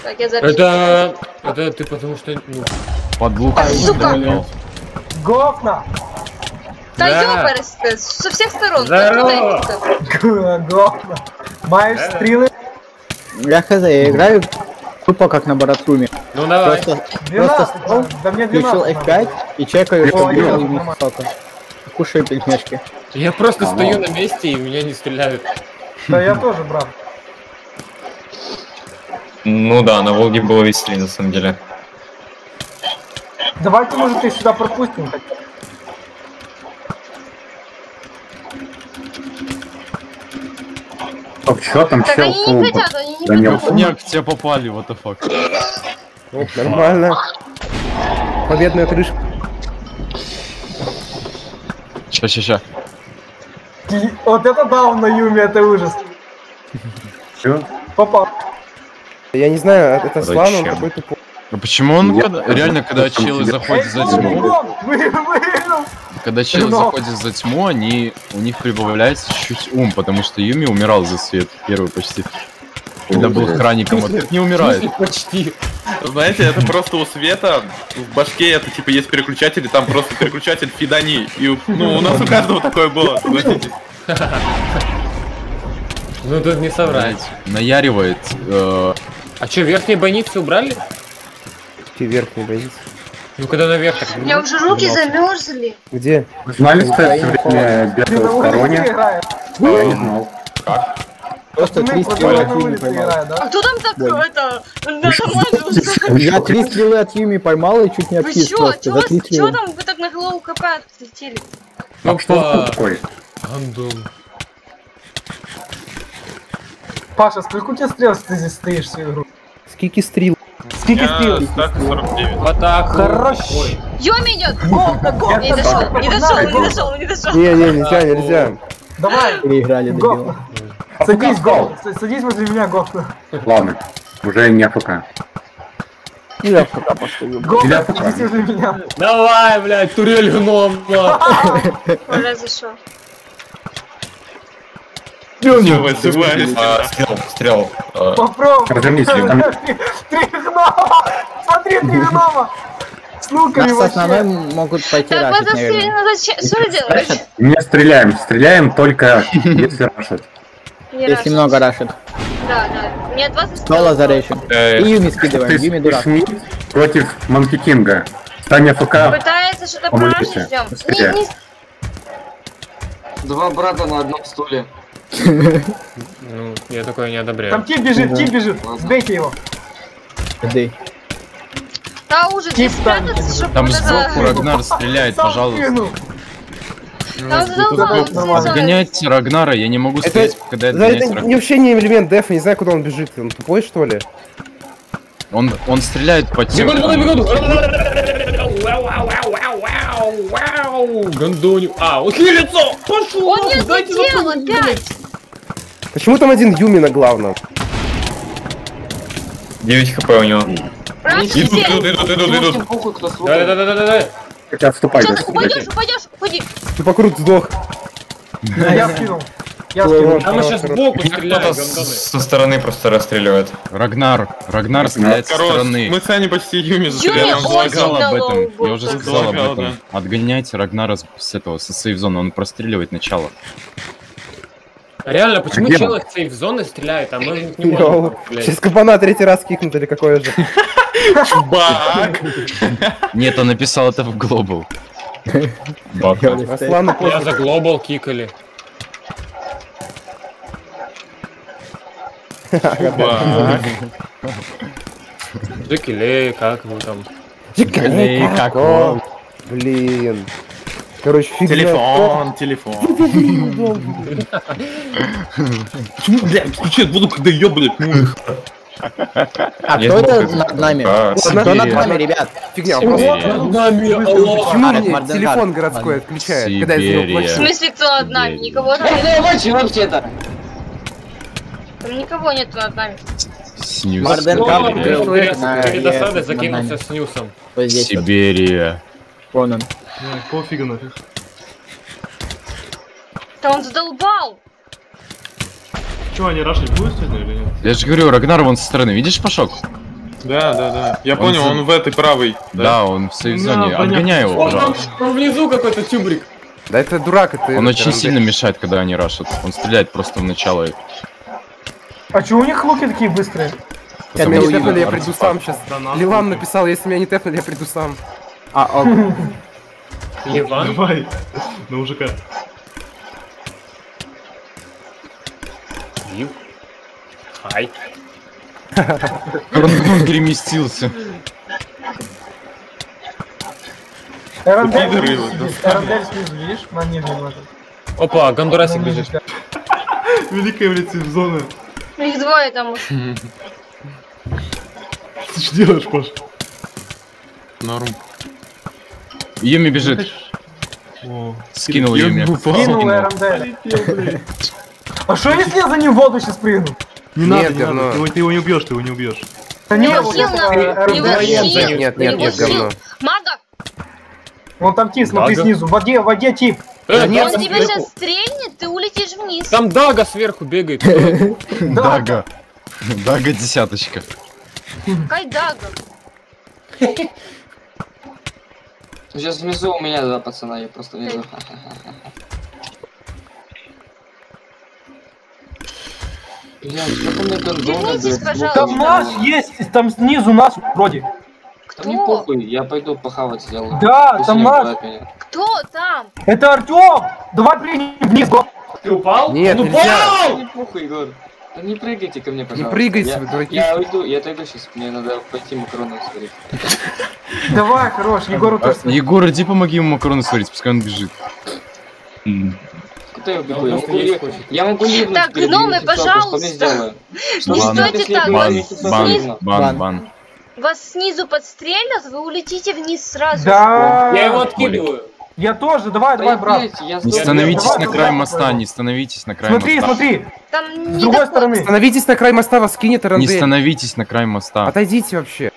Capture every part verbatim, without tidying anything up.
Так, я запишу. Это... Это ты потому что... Ну... Под лук. А, сука! Гофна! Да, Да. ёпарась, со всех сторон. Здорово. Гофна! Маешь стрелы? Я хз, я играю тупо как на Баратуме. Ну давай. Просто, двенадцать, просто стол, да мне включил двенадцать эф пять и чекаю, что Ой, было ой, им сока. Кушаю пельмешки. Я просто стою на месте и меня не стреляют. Да я тоже, брат. Ну да, на Волге было веселее на самом деле. Давайте, может, их сюда пропустим. хотя бы. Стоп, чё там Так чел? они не хотят, они не Да не хотят. Нет, к тебе попали, what the fuck. Оп, нормально. Победная крышка. Ща, ща, ща. И- Вот это даун на Юме, это ужас. Чё? Попал. Я не знаю, это Слан, он Зачем? такой тупой. А почему он, Нет, когда- это реально, когда просто челы тебе- заходят за Эй, тьму, Вон, вы- выиграл. когда челы Но. заходят за тьму, они, у них прибавляется чуть-чуть ум, потому что Юми умирал за свет, первый почти. Когда был охранником, вот так не умирает. Почти. Знаете, это просто у Света в башке это типа есть переключатель, и там просто переключатель фидани. И ну у нас у каждого такое было, согласитесь. Ну тут не соврать. Наяривает. э, А что, верхние бойницы убрали? Ты верхний боец. Ну когда наверх так... У меня уже руки замерзли. Где? Вы знали, что я все время Ты на бегал в улице стороне? играешь? А я не знал. Просто три Пацаны, стрелы пацаны от на Юми улице поймал. играют, А да? кто там так это натамажился? Я три стрелы от Юми поймал и чуть не Вы откис чё? просто. Чё За вас- три чё стрелы. там вы так на голову КП отлетели? А что Опа. он такой? Гандон. Паша, сколько у тебя стрел, что ты здесь стоишь всю игру? Скики стрил. Сколько Я стрел? ставка сорок девять. Вот так. Хорош. Ой. Йоми идет! Не дошел, не дошел, не дошел, не дошел. Не, не, нельзя, нельзя. Давай, Переиграли до Гофна. дела. Садись, Гофна. С- Садись возле меня, Гофна. Ладно, уже не АФК. Ну я пока постою. Гофна, Ребята, садись возле меня. Давай, блядь, турель гном. Уже зашел. А, стрел, стрел. а, Попробуй. Развернись, там- Три гнома. Смотри, три гнома. С луками Нас с основной вообще. могут пойти Так, рашить, подожди, наверное. ну зачем? Что вы делаете? Не стреляем, стреляем только если рашат. Не Если рашить. много рашит. Да, да. Мне двадцать Стола зарейшим. э, И Юми скидываем. Ты Юми дурак. Шмидт против Манки Кинга. Стань АФК. Пытается что-то Помогите. прорашить, ждем. Быстрее. Не, не... Два брата на одном стуле. Ну, я такое не одобряю. Там тип бежит, тип бежит. Сбейте его. Иди. Да уже, здесь Тип там спрятаться, чтобы Там вот сбоку это... Рагнар стреляет, Сам пожалуйста. кинул. Там задолбался. нормально. Отгоняйте Рагнара, я не могу Это, стрелять, когда да, отгоняйте это Рагнара. вообще не элемент дефа, не знаю, куда он бежит. Он тупой, что ли? Он, он стреляет по тем. Бегут, бегут, бегут. Гандоню. А, ухилицо! Пошел! Он не Дайте задел запрыгнуть, опять! Почему там один Юми на главном? девять хп у него. Правильно, Идут, сели. идут, идут, идут, идут. Похуй, кто Да, слушает. да, да, да, да, да. Хотя отступай, Сейчас да, упадешь, упадешь, уходи. Тупокрут сдох. Я скинул. Я скинул. Там мы сейчас сбоку Меня стреляют, кто-то гандоны. с- со стороны просто расстреливает. Рагнар. Рагнар стреляет со Короче, стороны. мы с Аней почти Юми Я застреляли. Юми он очень сказал залагал. об этом. лоу был Я уже только. сказал об Залагал, этом. Отгоняйте Рагнара с, с этого, со сейф-зоны. Он простреливает начало. Реально, почему Где челы с сейф-зоны стреляют, а мы не Йоу. можем, Сейчас блядь. кабана третий раз кикнут или какое же? Чувак! Нет, он написал это в Global. Бак. Аслану Я пофиг. за глобал кикали. Чувак! Джекилей, как вы там? Эй, как он? Блин. Короче, фигня. Телефон, телефон. Почему, блядь, включать буду, когда ее, блядь, ну. А Я кто это думал, над нами? А, Кто над Сибирия. нами, ребят? Фигня. Сибирия. Просто Нами, алло! почему Арет мне Марденгар. телефон городской отключает, когда я за него Сибирия. В плачу? смысле, кто над нами? Никого там нет. Да вообще вообще-то. Там никого нету над нами. Снюс. Марденгар Сибирия. был Перед на перед ЕС осадой над закинулся нами. с нюсом. Вот здесь вот. Сибирия. Вон он. Пофигу нафиг. Да он задолбал! Че, они рашить будут сегодня или нет? Я же говорю, Рагнар вон со стороны. Видишь, Пашок? Да, да, да. Я понял, он в этой правой. Да, он в сейф-зоне. Обгоняй его, Он там, пожалуйста. там внизу какой-то тюбрик. Да это дурак, это... Он это очень рандом. сильно мешает, когда они рашат. Он стреляет просто в начало. А чё у них луки такие быстрые? Если меня не Потому тэпнули, я что- приду сам сейчас. Ливан написал, если меня не тэпнули, я приду сам. А, ок. Ливан? Давай, на мужика. Лив. Хай. Он переместился. Эрандель Пидоры снизу его, сидит, Эрандель снизу, видишь? На нижнем этом. Опа, Гондурасик бежит. Великая, блядь, зона. Их двое там уж. Ты что делаешь, Паш? Норм. Юми бежит. О, Скинул Юми Юми. упал. Кинул Скинул. Эрандель. полетел, блядь. А что если я за ним в воду сейчас прыгну? Не Нет, надо, не говно. надо. Ты его- Ты его не убьешь, ты его не убьешь. Да не, Его вот хил это, надо. э, Его Эрандель. хил. Нет, нет, нет, Его нет, хил. говно. Мага, Вон там тип, смотри Дага. снизу, в воде, в воде тип. Э, нет, он Дага тебя сверху. сейчас стрельнет, ты улетишь вниз. Там Дага сверху бегает. Дага. Дага десяточка. Какая дага? Сейчас внизу у меня два пацана, я просто внизу. Блядь, как у меня гондона, Вернитесь, блядь. пожалуйста. Там наш есть, там снизу нас вроде. Да мне похуй, я пойду похавать сделаю. Да, Пусть там не наш. убивают меня. Кто там? Это Артем! Давай прыгнем вниз, го. Ты упал? Нет, Он нельзя. упал! Не похуй, Егор. Да не прыгайте ко мне, пожалуйста. прыгайте, я, вы дураки. Я уйду, я отойду сейчас, мне надо пойти макароны сварить. Давай, хорош, Егору А, тоже. Егор, иди помоги ему макароны сварить, пускай он бежит. Куда я убегу? Он Я просто могу, есть ли- хочет. я могу ливнуть Так, перед гномы, Венесуэлой, что мне пожалуйста. сделаю? Не Бан, стойте так, Бан, вас бан, снизу, бан, бан. вас снизу подстрелят, вы улетите вниз сразу. Да. Я его откидываю. Я тоже, давай, давай, Да, брат. блядь, я Не сдохну. становитесь Давай, на давай, край давай, моста, давай. не становитесь на край Смотри, моста. смотри, Там с не другой такой- стороны. Становитесь на край моста, вас кинет Не Эрандель. становитесь на край моста. Отойдите вообще.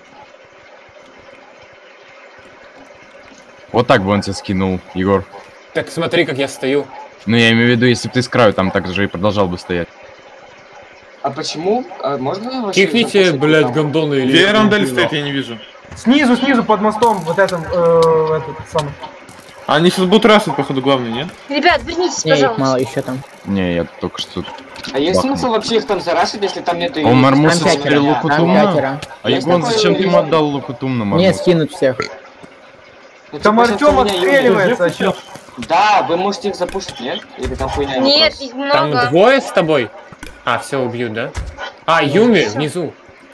Вот так бы он тебя скинул, Егор. Так смотри, как я стою. Ну, я имею в виду, если бы ты с краю там так же и продолжал бы стоять. А почему? А можно я вообще... Кикните, запустить блядь, там? гондоны или... Где Эрандель стоит, я не вижу. Снизу, снизу, под мостом, вот этом, э, этот самый. Они сейчас будут рашить, походу, главный, нет? Ребят, вернитесь, Не, их мало пожалуйста. еще там. Не, я только что... А есть Бахнул. смысл вообще их там зарашить, если там нету... О, Мармус Там пятеро, стрелу там Лукутумна. пятеро. А Есть Егон, такое зачем ты ему или- отдал Лукутумна, Не, Мармус? скинут всех. Ну, Там типа, сейчас Артем у меня отстреливается, а чё? юбка. Да, вы можете их запушить, нет? Или там хуйня? Нет, вопрос? их Там много. двое с тобой? А, все убьют, да? А, Юми внизу.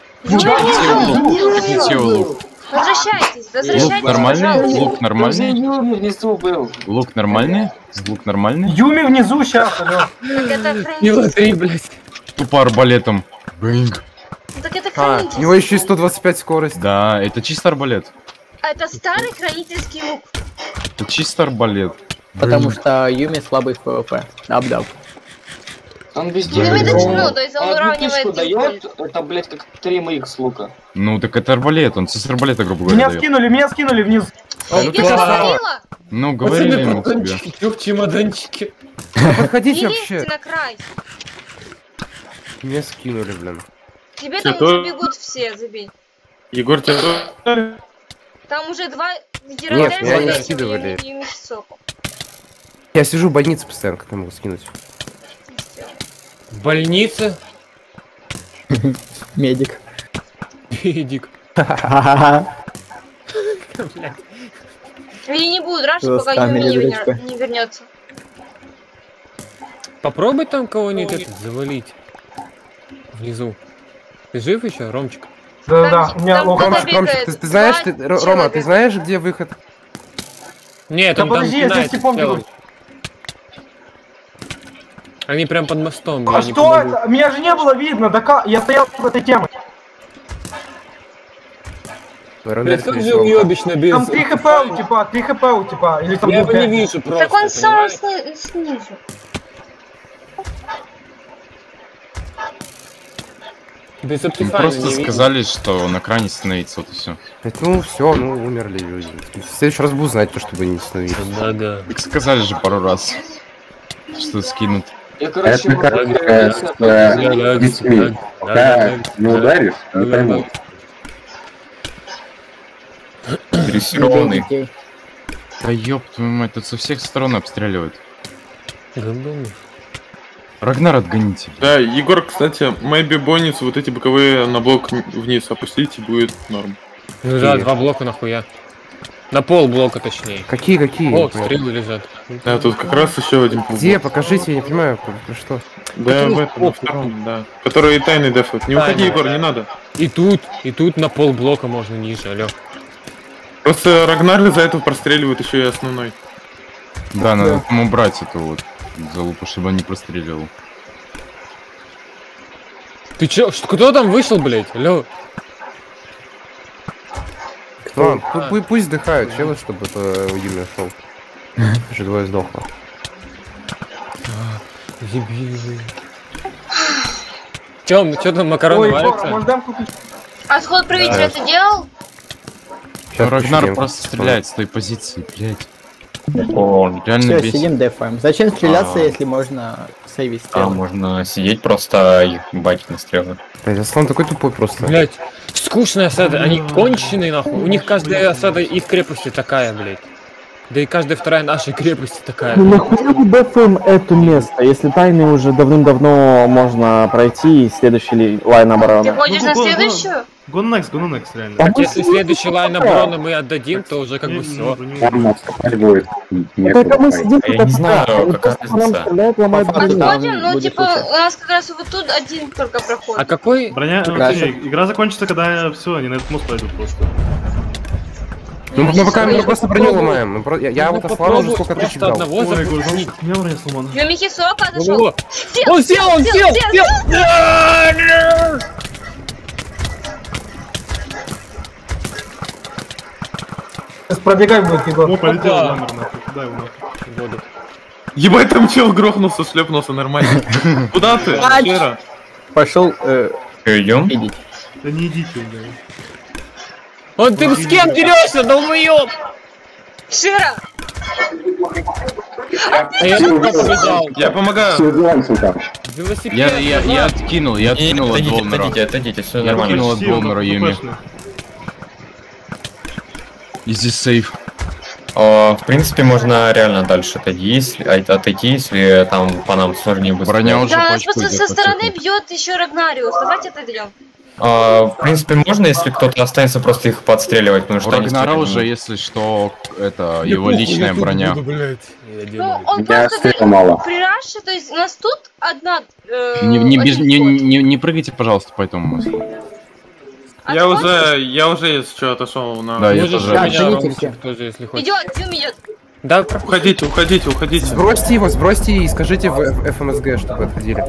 Где лук? Возвращайтесь, Лук возвращайтесь, нормальный? пожалуйста. Лук нормальный? Юми внизу был. Лук нормальный? Лук нормальный? Юми внизу сейчас, алё. Так это Не хранитель. лотри, блядь. Тупо арбалетом. Бэнг. Так это А, хранитель. у него еще и сто двадцать пять скорость. Да, это чисто арбалет. Это старый хранительский лук. Это чисто арбалет. Потому что Юми слабый в пэ вэ пэ. Даб-даб. Он везде... Юми дочерну, то есть он одну уравнивает фишку дает. дает, это, блядь, как три моих с лука. Ну, так это арбалет, он с арбалета, грубо говоря, Меня дает. скинули, меня скинули вниз. А, ну ты Я же красава. говорила, Ну, говорили Пацаны, ему к тебе. чемоданчики, чё в чемоданчике? Подходите не вообще. лезьте на край. Меня скинули, блин. Тебе Всё, там то- уже бегут все, забей. Егор, тебя... Там уже два Нет, ветерана меня не с этим скидывали. и- и Мишисоку. Я сижу в больнице постоянно, как я могу скинуть? В больнице? Медик. Медик. Ха-ха-ха. И не буду драться, Что, пока странная Юми не, дурочка. вернё- не вернется. Попробуй там кого-нибудь этот завалить. Внизу. Ты жив еще, Ромчик? Да-да, у меня там лох. кто-то Ромчик, Ромчик, ты, бегает, ты знаешь, два ты, Ро- Рома, человека. ты знаешь, где выход? Нет, Да он там подожди, я здесь пинается типом целый. бегу. Они прям под мостом, А я не что помогу. это? Меня же не было видно, да ка- я стоял в этой теме. Блядь, как же уебищно без... Там три хп у типа, три хп у типа, или там Я ну, его не пять. вижу просто, Так он сам понимаешь? сни- снизу. Без Ну, оптифайна просто не видно. сказали, что на кране становится, вот и все. Ну все, ну умерли люди. В следующий раз буду знать то, чтобы не становились. Да, да. Так сказали же пару раз, что скинут. Я, короче, Это как могу- э, с э, детьми. Пока не ударишь, она поймут. Дрессированный. Да ёб твою мать, тут со всех сторон обстреливают. Гандон. Рагнар, отгоните. Да, Егор, кстати, maybe бонус, вот эти боковые на блок вниз опустите, будет норм. Ну да, два блока нахуя. На пол блока точнее. Какие, какие? О, стрелы лежат. Да, тут как раз еще один пол. Где? Покажите, я не понимаю, про что. Да, в этом, на втором, да. Которые тайный дефают. Не уходи, Егор, не надо. И тут, и тут на пол блока можно ниже, алё. Просто Рагнар из-за этого простреливает еще и основной. Да, надо там убрать эту вот залупу, чтобы он не простреливал. Ты чё, что, кто там вышел, блять? Алё. Ладно, пу- пусть вздыхают челы, чтобы это Юми ушел. Уже двое сдохло. Дебилы. Чё, чё там макароны Ой, варятся? может дам купить? Отход правителя ты делал? Ну, Рагнар пишем. просто стреляет с той позиции, блять. Он Реально Все, бесит. сидим дефаем. Зачем стреляться, А. если можно сейвить А, стрелы? можно сидеть просто и бать на стрелы. Блять, Аслан такой тупой просто. Блять, скучные осады, они конченые нахуй. У них каждая осада их крепости такая, блять. Да и каждая вторая нашей крепости такая. Ну нахуя мы дефаем это место, если тайны уже давным-давно можно пройти и следующий ли- лайн Ты обороны? ходишь Ну, на го- го- следующую? Go next, go next, реально. Да Так мы если с- следующий лайн обороны мы отдадим, то уже как бы Не- все. не- не- Там отступать будет. Только мы Некуда. сидим А я тут не знаю, отстраиваем, и какая просто по нам разница. стреляют, ломают По факту, броню. да. Отходим, ну будет типа лучше. у нас как раз вот тут один только проход. А какой? Броня, ну, Прекрасно. не, игра закончится, когда все, они на этот мост пойдут просто. Ну, мы пока мы Попробуй. просто броню ломаем. Мы про- Я, я Ну, вот Аслана уже попробуй сколько просто тычек дал. одного Ой, Егор, запустить. у меня броня сломана. Юмихи Сока Во-во-во. отошел. Сел, Он сел, он сел, сел! Сейчас пробегать будет, Егор. Ну, полетел Опа. номер, нахуй, куда его нахуй? Воду. Ебать, там чел грохнулся, шлепнулся нормально. Куда ты? Ач! Шера? Пошел э, Идем? видеть. Да не идите, блядь. Он ты с кем дерешься, долбоёб? Шира! А я туда побежал. Я помогаю. Все делаем, сука. Велосипед. Я, я, я откинул, я Не, откинул от отойдите, Волмера. отойдите, отойдите, все Я нормально. кинул от Почти, он Волмера там Юми. ППшный. Изи сейф. А, в принципе, можно реально дальше отойти, если, а- отойти, если там по нам сложнее будет. Броня уже Да, нас пачку просто идет со по стороны цеху. бьет еще Рагнариус. Давайте отойдем. А, в принципе, можно, если кто-то останется, просто их подстреливать, потому У что они Рагнара стреляют. уже, если что, это его личная броня. Ну, он Я просто стрел мало. при раше, то есть у нас тут одна... э, Не, не, без- один не, вход. не, не прыгайте, пожалуйста, по этому мосту. Я Отход. уже, я уже, если что, отошел на... Да, я Можешь тоже. меня Да, Ромчик идите. тоже, если хочешь. Идет, Дюм идет. Да, пропусти. Уходите, уходите, уходите. Сбросьте его, сбросьте и скажите в эф эм эс гэ, чтобы отходили.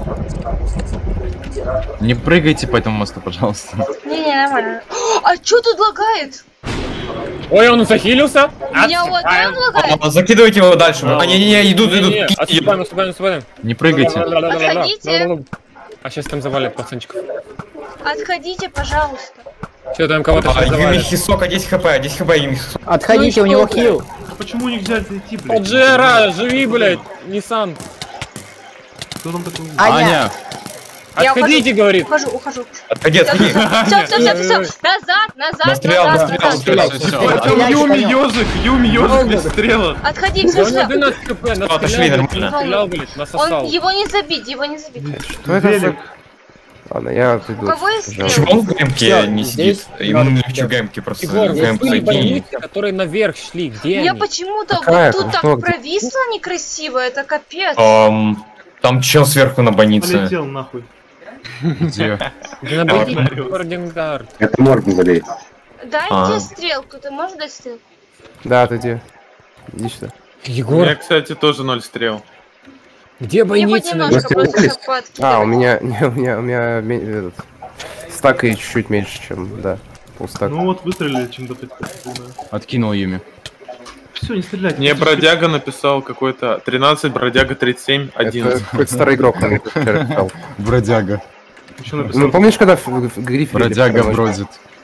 Не прыгайте по этому мосту, пожалуйста. Не-не, нормально. А чё тут лагает? Ой, он захилился. Меня вот прям лагает. А, закидывайте его дальше. А, не-не-не, идут, идут. Не-не, отступаем, отступаем, отступаем. Не прыгайте. Отходите. А сейчас там завалят пацанчиков. Отходите, пожалуйста. Все, там кого-то А, сейчас Юми завалят. Хисока, десять хп, десять хп, Юми Хисока. Отходите, Ну и у него что, хил. Почему нельзя зайти, блядь? Поджера, живи, блядь, Ниссан. Кто там такой? Аня! Аня! Я Отходите, говорит. Ухожу, ухожу. Отходи, Все, отходи. все, все, все, Назад, назад, Настрелял, назад, настрелял, назад. настрелял. Всё, всё, Ой, всё. там Стреляйте по Юми нему. ежик, Юми ежик без стрела. Отходи, Да все, у него все. двенадцать хп, Отошли, настрелял, нормально. настрелял, блядь, насосал. Он, его не забить, его не забить. Что это за... Ладно, я отойду. У кого есть пожалуйста. стрелы? Почему он в гемке Всё, не здесь сидит? Ему надо не сюда. в гемке просто. Егор, в вот гемку были зайти. больницы, которые наверх шли, где Я они? почему-то Какая? вот тут Что, так где? провисла некрасиво, это капец. Ам, Там чел сверху на больнице. Полетел нахуй. Где? Где на Бордингард? Это Морган забей. Дайте А. стрелку, ты можешь дать стрелку? Да, отойди. Иди сюда. У Егор, меня, кстати, тоже ноль стрел. где Мне хоть бойницы? немножко Настя, просто чтоб подкидывать. А, у меня, не, у меня, у меня ме- этот, стак и чуть-чуть меньше, чем, да, полстака. Ну вот выстрелили чем-то пятьсот. Откинул Юми. Все, не стреляйте. Мне Тихо, бродяга написал какой-то тринадцать, бродяга тридцать семь, Это одиннадцать. какой-то старый игрок мне вчера писал. Бродяга. тихо. Ещё написал. Ну, помнишь, когда в, в грифе... Бродяга бродит.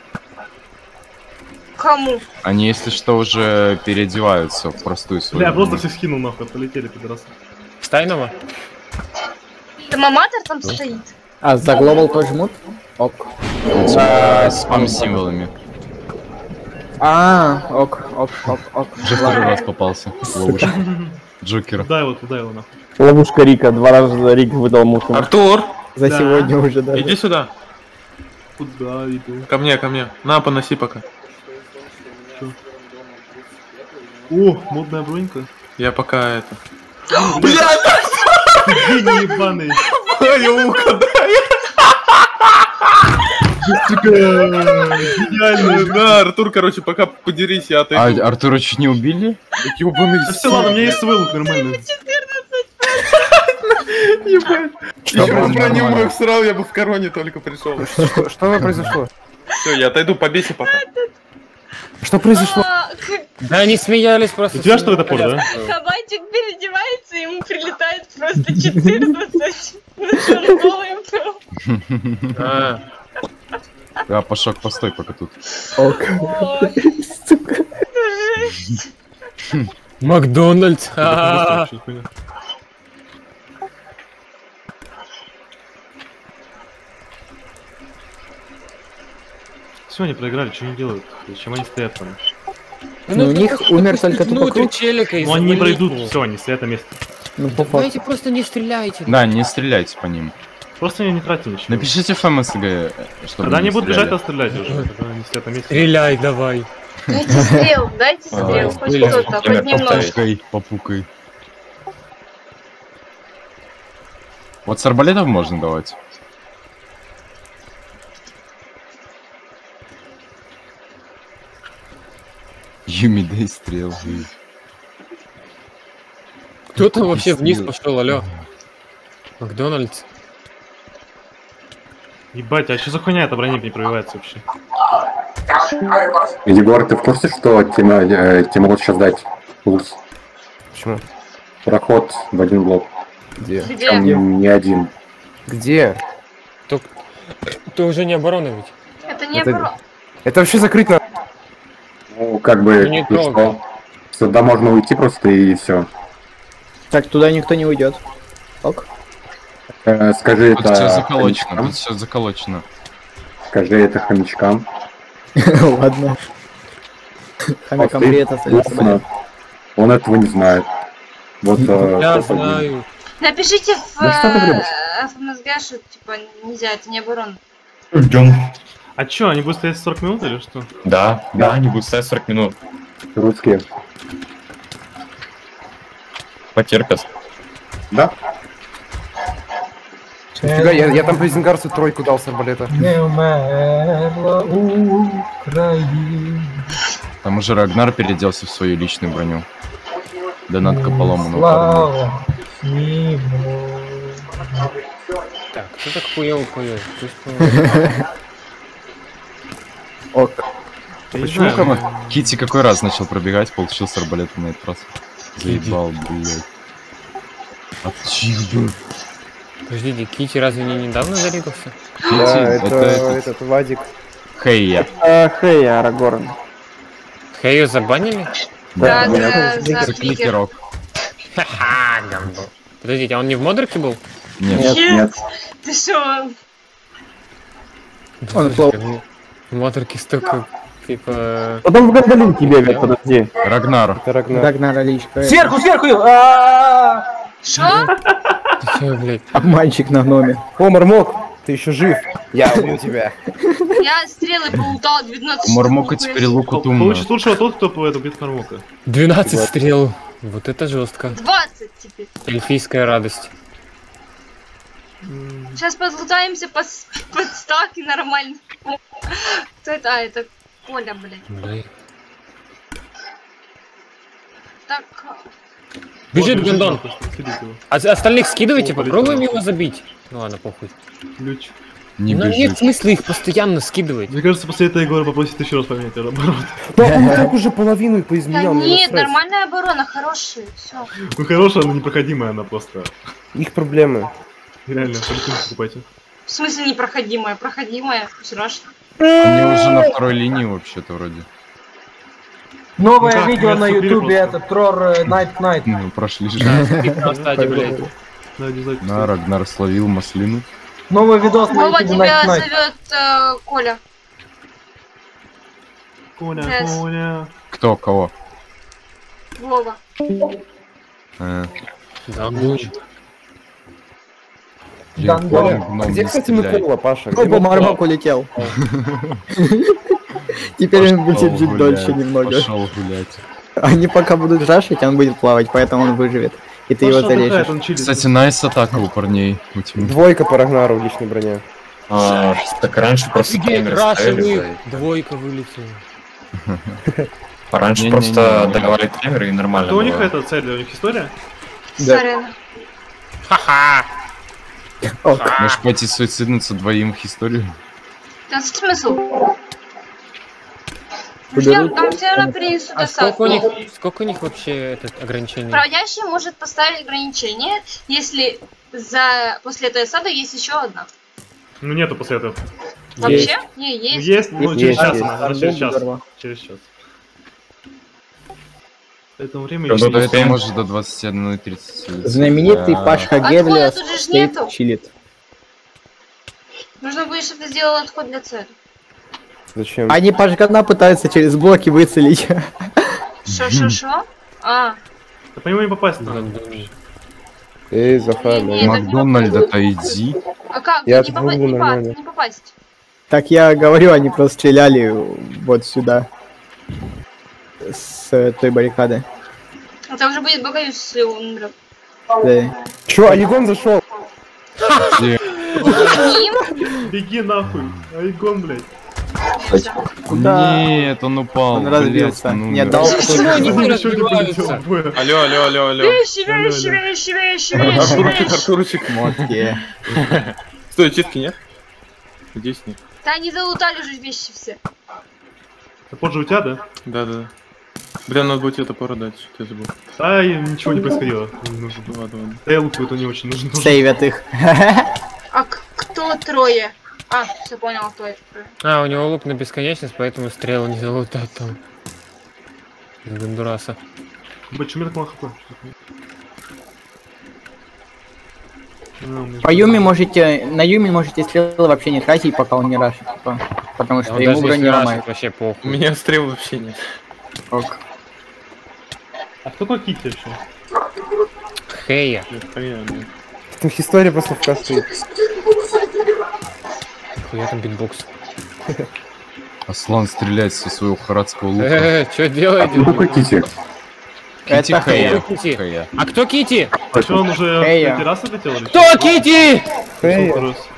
Кому? Они, если что, уже переодеваются в простую свою. Бля, просто форму. всех скинул нахуй, полетели, пидорасы. Стайного? Там аматор там стоит. А, за глобал тоже жмут? Ок. У тебя спам с символами. А, ок, ок, ок, ок. Уже второй раз попался. Ловушка. Джокера. Туда его, туда его нахуй. Ловушка Рика, два раза Рик выдал муху. Артур! За Да. сегодня уже, да. Иди сюда. Куда иду? Ко мне, ко мне. На, поноси пока. О, модная бронька. Я пока это... Блядь! Гений ебаный. Мое ухо, да? Сука, гениально. Да, Артур, короче, пока подерись, я А, отойду. Артура чуть не убили? Ёбаный Да все, ладно, у меня есть свой лук нормально. Ебать. Что Еще бы было броню нормально? мог срал, я бы в короне только пришел. Что, что произошло? Все, я отойду, побейся пока. Что произошло? Да они смеялись просто. У тебя что это топор, да? Кабанчик переодевается, ему прилетает просто четырнадцать. Он голый был. А, А, Пашок, постой пока тут. Ок. Ой, Сука. жесть. Макдональдс. Да, ха-ха-ха. что-то хуйня. Все, они проиграли, что они делают? Зачем они стоят там? Ну, у них умер только тупо внутрь круг. челика и Ну они не завалить пройдут, его. все, они стоят на месте. Ну, по факту. Давайте просто не стреляйте. Да, не стреляйте по ним. Просто они не тратят ничего. Напишите в МСГ, чтобы Когда они не будут бежать, стреляли. то стрелять уже. Когда они стоят на месте. Стреляй давай. Дайте стрел, дайте Давай, стрел, хоть стреляй. кто-то, хоть Например, немного. повторить. Попукай, попукай. Вот с арбалетов можно давать. Юми, дай стрел. Кто там вообще вниз пошел, алё? Макдональдс. Ебать, а что за хуйня эта броня не пробивается вообще? Егор, ты в курсе, что Тима, э, Тимур сейчас дать курс? Почему? Проход в один блок. Где? Где? Там не один. Где? То, то уже не оборона ведь. Это не Это- оборот. Это вообще закрыть надо. Ну, как бы, Ну, не и трогай. что? Сюда можно уйти просто и все. Так, туда никто не уйдет. Ок. Э, скажи Тут сейчас это заколочено, хомячкам. тут сейчас заколочено. Скажи это хомячкам. Ладно. Хомякам Просто привет, остается. устно. Он этого не знает. Вот, э, Я топ один. знаю. Напишите в Ну, что ты врешь? э, в МСГ, что типа нельзя, это не оборона. Ждем. А чё, они будут стоять сорок минут или что? Да, да, они будут стоять сорок минут. Русские. Потерпят. Да? Нифига, я, я там презенгарцию тройку дал с арбалета. Не умерла Україна. Там уже Рагнар переоделся в свою личную броню. Донатка поломана. Слава ему. Так, кто так хуёво поет? Ты что? Ок. Я не Почему знаю, как? Кити какой раз начал пробегать, получил с арбалета на этот раз. Заебал, блядь. А ты чё? Подождите, Кити разве не недавно зарегался? Кити, Да, это, это этот... этот Вадик. Хейя. А, Хей, Арагорн. Хэйю забанили? Да, нет, за, за За кликер. кликерок. Ха-ха, гамбо. Подождите, а он не в модерке был? Нет. Нет. Нет. Ты что? Он плохо. В модерке столько, типа... Потом в Гондолинке бегает, подожди. Рагнар. Это Рагнар. Рагнар Аличка. Сверху, сверху! А-а-а! Что? Ты чё, блядь? Обманщик на гноме. О, Мармок, ты еще жив. Я убью тебя. Я стрелы полутала двенадцать У Мармока штук, теперь лук Пол- утумно. Получит лучшего тот, кто по- это убьет Мармока. двенадцать стрел. Вот это жестко. двадцать теперь. Эльфийская радость. Сейчас подлутаемся под, под стак и нормально. Кто это? А, это Коля, блядь. Блядь. Так, Бежит Вот, гондон. просто следите его. А остальных скидывайте, О, полетел. попробуем его забить. Ну ладно, похуй. Ключ. Не Ну нет бежит. смысла их постоянно скидывать. Мне кажется, после этого Егора попросит еще раз поменять оборот. Да он так уже половину да поизменял. мне нет, насрать. нормальная оборона, хорошая, все. Ну хорошая, но непроходимая она просто. Их проблемы. Реально, полетим покупайте. В смысле непроходимая? Проходимая, страшно. Они уже на второй линии вообще-то вроде. Новое Ну как, видео меня на отступили ютубе, просто. это Трор Найт Найт. Ну, прошли же. Кстати, блядь. Да, дизлайк. На, Рагнар словил маслину. Новый видос на Вова, ютубе тебя Найт Найт. зовет э, Коля. Коня, Yes. Коня. Кто, кого? Вова. Э, Да, луч. блин, Дан- Коля Дан- гном А где, не кстати, стреляет. Микола, Паша? Где Оба Микола? Мармок улетел. Теперь он будет Пошел жить гулять, дольше немного. Пошел гулять. Они пока будут жашить, он будет плавать, поэтому он выживет. И ты его Паша отдыхает, зарежешь. он чилит. Кстати, найс атака у парней. У тебя. Двойка по Рагнару в личной броне. А, так раньше просто Офигеть, таймер Раша ставили. вы. Двойка вылетела. Раньше Не-не-не-не-не. просто давали таймер и нормально Что у них было. это цель, у них история? Сорян. Можешь пойти суициднуться двоим в историю? Там смысл? Ждем, там все равно принесут А сколько у них, осадку. сколько у них вообще этот ограничение? Проводящий может поставить ограничение, если за после этой осады есть еще одна. Ну нету после этого. Вообще? Не, Ну, есть. есть, ну Есть, через есть, час есть. она, она через час. Здорово. Через час. Поэтому время Когда есть. Что это успеем? может до двадцати одной тридцати? Знаменитый Да. Пашка Отхода Гевлес тут же ж стоит, нету. чилит. Нужно будет, чтобы ты сделал отход для цели. Зачем? Они Пашкана пытаются через блоки выцелить. Шо-шо-шо? А, Да по нему не попасть Ну, надо. Эй, Захар, Не-не, ну, так не Макдональда-то иди. а как? Я не, попасть, отвлеку не, нормально. попасть, не попасть. Так я говорю, они просто стреляли вот сюда. С э, той баррикады. Это уже будет боковик, если он умрет. Да. Чё, Олигон зашел? Где? Ним? Беги нахуй. Айгон, блядь. Куда? Нет, он упал. Он блядь, разбился. он Не умер. дал. Почему они не Еще не полетел разбиваются? в бой. Алло, алло, алло, алло. Вещи, Алло, вещи, алло. вещи, вещи, вещи, Артурчик, вещи. Артурчик. Мотки. Стой, чистки нет? Надеюсь, нет. Да они залутали уже вещи все. Топор же у тебя, да? Да, да. Бля, надо будет это продать, что я забыл. А, и ничего не происходило. Не нужно. Ну ладно, ладно. Да я лук это не очень нужен. Сейвят их. А к- кто трое? А, все понял, кто это. А, у него лук на бесконечность, поэтому стрелы не залутать там. Из Гондураса. Блядь, что у меня так мало хп? А, у меня По же- Юми можете, на Юми можете стрелы вообще не тратить, пока он не рашит, типа, потому что Он ему даже броню если ломает. рашит, вообще У похуй. меня стрел вообще нет. Ок. А кто такой Китти вообще? Хея. Нет, понятно. Там история просто в касте. Хуя там битбокс. Аслан стреляет со своего харадского лука. Э, что делаете? Ну, хотите. Кити Это Хэя. Кити. Хэя. А кто Кити? А что, он уже Эй, я. третий раз отлетел или Кто Кити? Эй, что? Раз.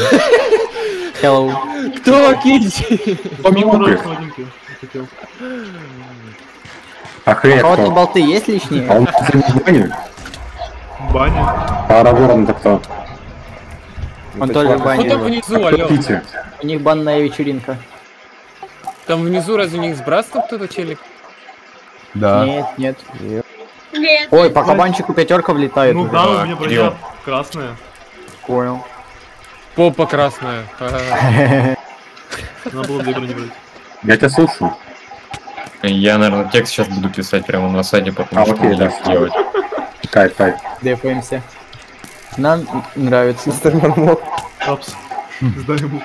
Hello. Кто Кити? Второй раз молоденький отлетел. А У Хэя кого-то кто? болты есть А лишние? он в бане? Баня. А Арагорн-то кто? Он тоже в Кто там бане. внизу, Кто алё? Кити? У них банная вечеринка. Там внизу разве у них с братством кто-то челик? Да. Нет, нет. Нет. Ой, по кабанчику пятерка влетает. Ну уже. да, у меня броня Кирилл. красная. Понял. Попа красная. Ага. Надо было две брони брать. Я тебя слушаю. Я, наверное, текст сейчас буду писать прямо на сайте, потому А, что окей, не да. делать. Кайф, кайф. Дефаемся. Нам нравится. мистер Мармок. Апс. Сдай ему.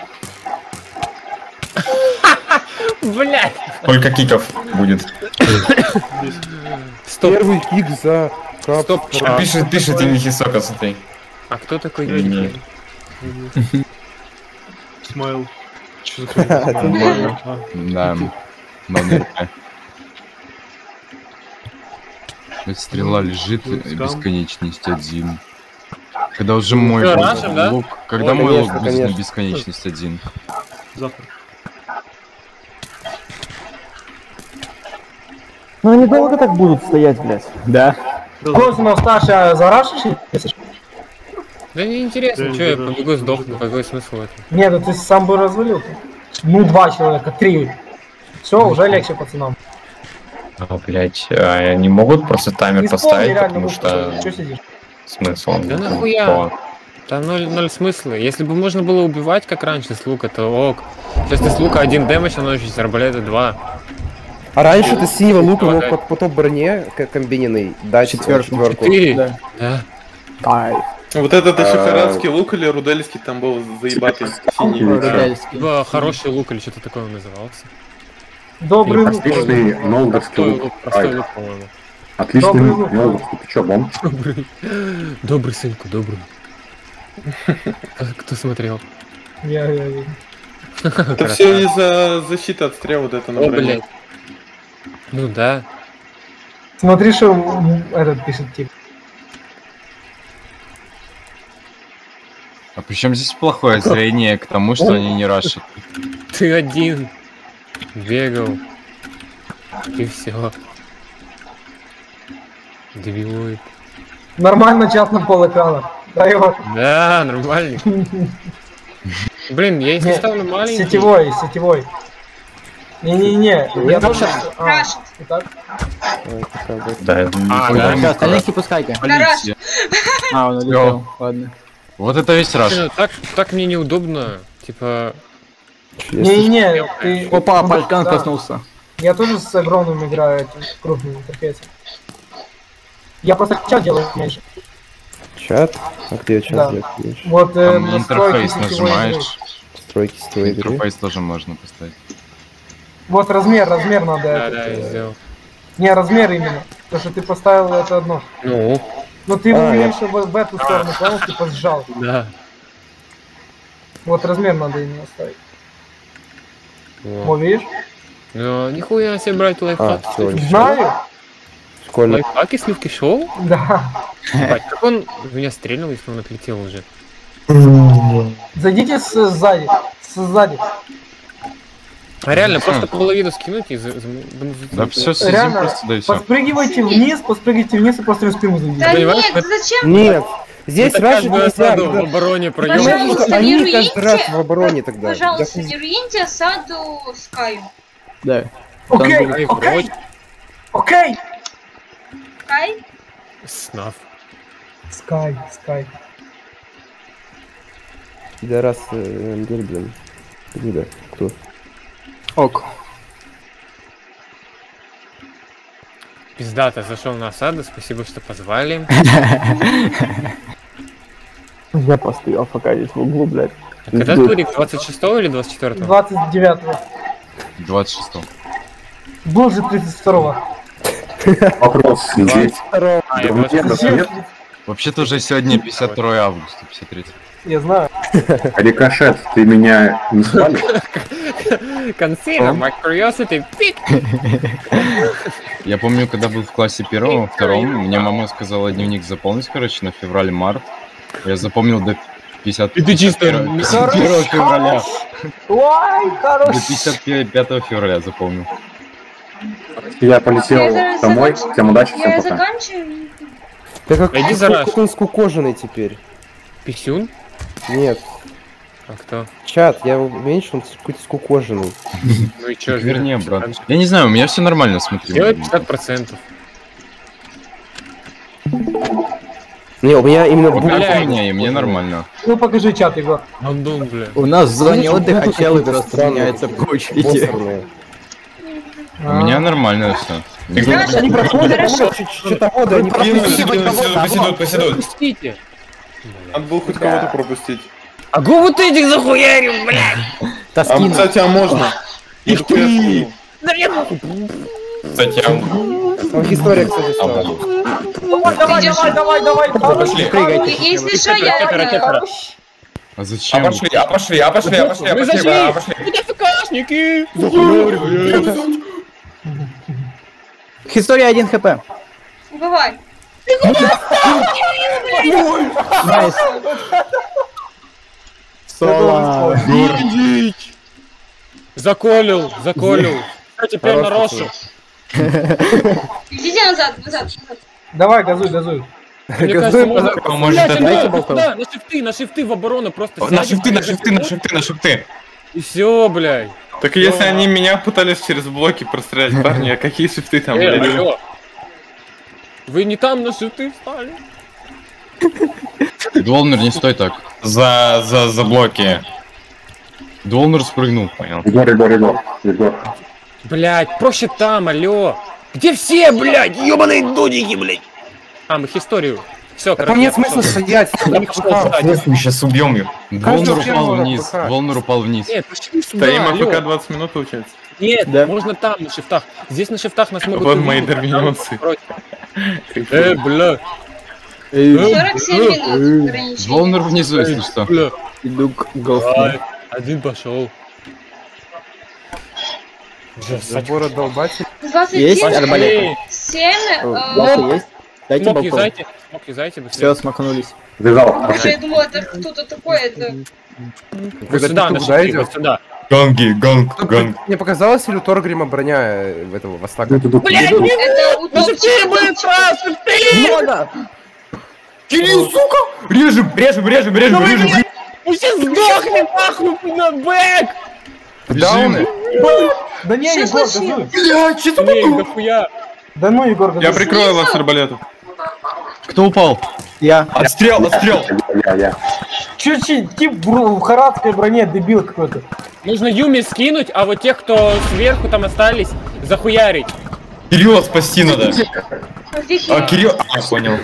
Блядь. Сколько киков будет? Здесь. Стоп. Первый кик за кап. Стоп. А, пишет, пишет и Хисока, смотри. А кто такой Не. Кити? Смайл. Что за хуйня? Нормально. А, Да. Номер. Ведь стрела лежит, Ну, и скам. бесконечность один. Когда уже мой Всё, лук- рашим, да? лук, когда Ой, мой конечно, лук будет на конечно. бесконечность один. Завтра. Ну они долго так будут стоять, блядь. Да. Космо, Сташа, зарашишь? Да не интересно, Да, что я да, да. побегу сдохну, какой смысл в этом? Нет, ну ты сам бы развалил. Ну, два человека, три. Все, уже легче пацанам. А, блять, они могут просто таймер Не поставить, реально, потому что что сидишь? смысл. Да ну, нахуя? по- Там ноль, ноль смысла. Если бы можно было убивать, как раньше, с лука, то ок. Сейчас ты с лука один дэмэдж наносишь, с арбалета два. А раньше ты с синего лука мог Хватает. по, по топ-броне к- комбиненной дать Четвёрку. четверку. Четыре? Да. Да. Кайф. Вот этот А. шахарадский лук или рудельский там был заебатый синий. Рудельский. Либо хороший лук или что-то такое он назывался. Добрый лук. Отличный нолдовский Простой лук. лук, простой Ай, лук, по-моему. Отличный Добрый лук. нолдовский. Ты чё, бомж? Добрый. Добрый, сынку, добрый. Кто смотрел? Я, я, я. Это все из-за защиты от стрел вот это О, например. блядь. Ну да. Смотри, что м, этот пишет тип. А причем здесь плохое зрение к тому, что они не рашат. Ты один бегал. И все. Дебилоид. Нормально, час на пол экрана. Дай его. Да, нормально. Блин, я если Не, ставлю маленький... Сетевой, сетевой. Не-не-не, я тоже... А, Рашит. итак. Да, А, Ой, да. да. Остальных не пускайте. Полиция. А, он улетел. Ладно. Вот это весь раш. Блин, Так, так мне неудобно. Типа... Не-не-не, ты... Опа, ну, Полькан да. коснулся. Я тоже с огромным играю, этим крупным интерфейсом. Я просто чат делаю меньше. Чат? А где чат Да. делать меньше? Вот э, Там настройки интерфейс сетевой игры. нажимаешь. Настройки сетевой игры. Интерфейс тоже можно поставить. Вот размер, размер надо. Да, этот, да, я э, сделал. Не, размер именно. То, что ты поставил, это одно. Ну, Но ты А, его я- уменьшил в, в эту сторону, понял? Типа сжал. да. Вот размер надо именно ставить. Во. Во, видишь? Ну, нихуя себе брать лайфхак. А, всё, кстати. Знаю. Школьный. Лайфхаки Сливки шоу? Да. Ебать, как он в меня стрельнул, если он отлетел уже? Зайдите с, сзади. С, сзади. А реально, просто половину скинуть и... За, за, Да все, сидим Реально, просто, да и все. поспрыгивайте вниз, поспрыгивайте вниз и просто в спину зайдите. Да Понимаешь, нет, это- зачем? Нет, здесь Это рашить каждую нельзя. осаду в когда- обороне проем. Пожалуйста, Потому что не они каждый раз руините. в обороне тогда. Пожалуйста, Да, не руините осаду Скаю. Да. Окей, Ай, окей, вроде. окей. Скай? Снаф. Скай, скай. Пидорас, э, Андер, блин. Гнида. Кто? Ок. Пиздато зашел на осаду, спасибо, что позвали. Я постоял пока здесь в углу, блядь. А когда турик? двадцать шестого или двадцать четвёртого? двадцать девятого. двадцать шестого. Был же тридцать второго. Вопрос здесь. А, я Говнюков двадцать нет? Вообще-то уже сегодня пятьдесят второе августа, пятьдесят третье. Я знаю. Рикошет, ты меня не спалишь? Consider my curiosity pick. Я помню, когда был в классе первом, втором, мне мама сказала дневник заполнить, короче, на февраль-март. Я запомнил до пятьдесят И ты чисто... первого февраля. Ой, До хорош. пятьдесят пятого февраля запомнил. Я полетел Я домой. заканчиваю. Всем удачи, всем Я пока. заканчиваю. Ты как Иди за раш. как он скукоженный теперь. Писюн? Нет, А кто? чат, я уменьшил, он какой-то скукоженный. Ну и чё, Вернее, брат. Я не знаю, у меня все нормально, смотри. Делай пятьдесят процентов. Не, у меня именно Вот буквы. как у меня, и мне нормально. Ну покажи чат, Егор. Андон, бля. У нас в зоне отдыха челы какие-то просто странные, меняются по очереди. Бостерные. У меня нормально все. Хорошо, Они проходят, хорошо. что-то воду, они Поседут, поседут. Пустите. Надо было хоть кого-то пропустить. А го вот этих захуярим, блядь! А, кстати, а можно? Их ты! Кстати, я... Там история, кстати, стала. Давай, давай, Идёшь? давай, давай, давай. Пошли. Если что, я... Ракета, ракета. А А зачем? пошли, а пошли, а пошли, а пошли, а Мы пошли, зашли! а пошли. Где ФКшники? Захуяривают. История один хп. Бывай. Найс. Соло. Заколил, заколил. Что теперь на Рошу? Идите назад, назад, назад. Давай, газуй, газуй. Мне кажется, можно... Поможет Блядь, это. да, да, на шифты, на шифты в оборону просто На сядем, шифты, на шифты, на шифты, на шифты. И все, блядь. Так если они меня пытались через блоки прострелять, парни, а какие шифты там, Э, блядь? алло. Вы не там на шифты встали? Дуалнер, не стой так. За, за, за блоки. Дуалнер спрыгнул, понял. Егор, Егор, Егор. Егор. Блядь, проще там, алло. Где все, блядь, ебаные дудики, блядь? А, мы их историю Все, Там нет смысла стоять. Я пошел сзади. Мы сейчас убьем ее. Волнур упал вниз. Волнур упал вниз. Нет, пошли сюда, Стоим алло. АФК двадцать минут получается. Нет, Да. можно там, на шифтах. Здесь на шифтах нас могут Вот увидеть, мои а там дарвинонцы. против. Э, бля. сорок семь минут ограничения. Волнур внизу, если что. Бля. Иду к голфу. Ай, один пошел. Забора долбатель. двадцать Есть семь, арбалет? семь, Балка э, есть? Дайте Смок балкон. юзайте, смок юзайте Все, быстрее. смокнулись. Вязал. уже я думала, это кто-то такой, это... Вот сюда, на Куда шифты, идет? вот сюда. Ганги, ганг, ганг. Мне показалось, или у Торгрима броня э, этого Востака? Это утопчик, утопчик. Много! Кирилл, сука! Режем, режем, режем, режем, режем. Мы сейчас сдохнем, нахуй, на бэк! Дауны! Да не, Что Егор, случилось? газуй. Бля, что ты Эй, дохуя. Да ну, Егор, газуй. Я прикрою вас с арбалета. Кто упал? Я. Отстрел, отстрел. Я, я. Чуть-чуть, тип в харадской броне, дебил какой-то. Нужно Юми скинуть, а вот тех, кто сверху там остались, захуярить. Кирилла спасти надо. А где А, Кирилл? Кирилл... А, понял.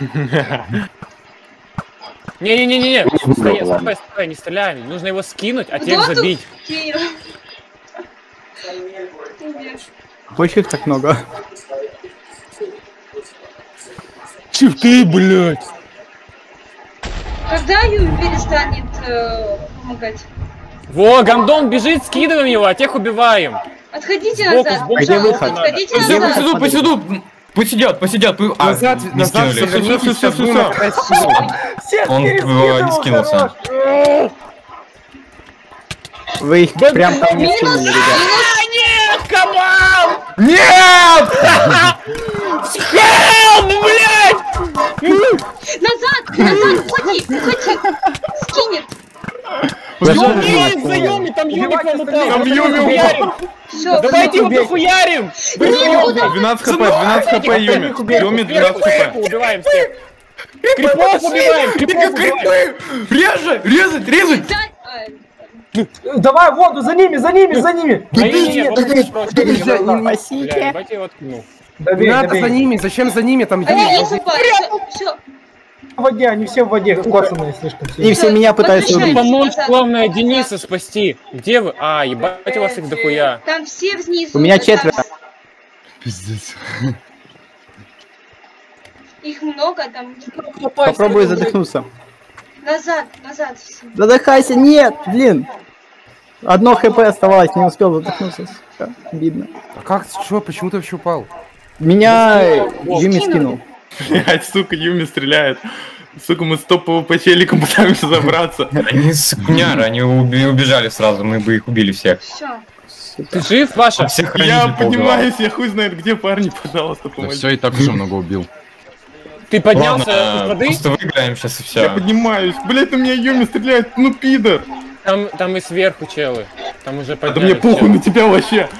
Не-не-не-не, стой, стой, стой, не стреляй. Нужно его скинуть, а тех Куда тут забить. Кирилл? Почему их так много? Шифты, блядь. Когда Юми перестанет э, помогать? Во, Гандон бежит, скидываем его, а тех убиваем. Отходите Сбоку, назад, сбоку. Где пожалуйста, выход? отходите Все, назад. посидут, посидут. Посидят, посидят. по- А, Назад, не назад, скинули. вернитесь, Всё, всё, сейчас всё, будем всё. опять скидывать. Всех Он перескидывал, э, не скинулся. хорош. Вы их прям там не скинули, ребят. Нет, камал! Нет! Хелп, блядь! Назад, назад, уходи, уходи. Скинет. Юми, за Юми, там Юми к вам упал. Там Юми Хуярим. Все, Давайте его дохуярим. двенадцать хп, двенадцать хп Юми. Юми двенадцать хп. Убиваем всех. Крипов убиваем, крипов убиваем. Реже, резать, резать! Давай воду, за ними, за ними, за ними. Не-не-не, вот это просто. Нельзя, не- Бля, Спасите. ебать, я его откинул. Не Добей, надо добей. за ними, зачем за ними? Там Они не Юми. хватит. Все, В воде, они все в воде, коцаные слишком И сильно. все меня пытаются Возвращайтесь. убить. Помочь, главное, Дениса спасти. Где вы? А, ебать, у вас их дохуя. Там все внизу. У меня там четверо. Пиздец. Их много, там. Попробую задохнуться. Назад, назад все. Задыхайся, нет, блин. Одно хп оставалось, не успел задохнуться. Сука, обидно. А как, что, почему ты вообще упал? Меня Юми скинул. Блять, сука, Юми стреляет. Сука, мы с топовым по челикам пытаемся забраться. Они сукняры, они уби- убежали сразу, мы бы их убили всех. Все. Ты жив, Паша? Всех Я хранителей поубивал. поднимаюсь, я хуй знает где, парни, пожалуйста, Да помогите. все, и так уже много убил. Ты поднялся Ладно, из воды? просто выиграем сейчас и Я все. поднимаюсь. Блять, на меня Юми стреляет, ну пидор. Там, там и сверху челы. Там уже Да поднялись. мне похуй на тебя вообще.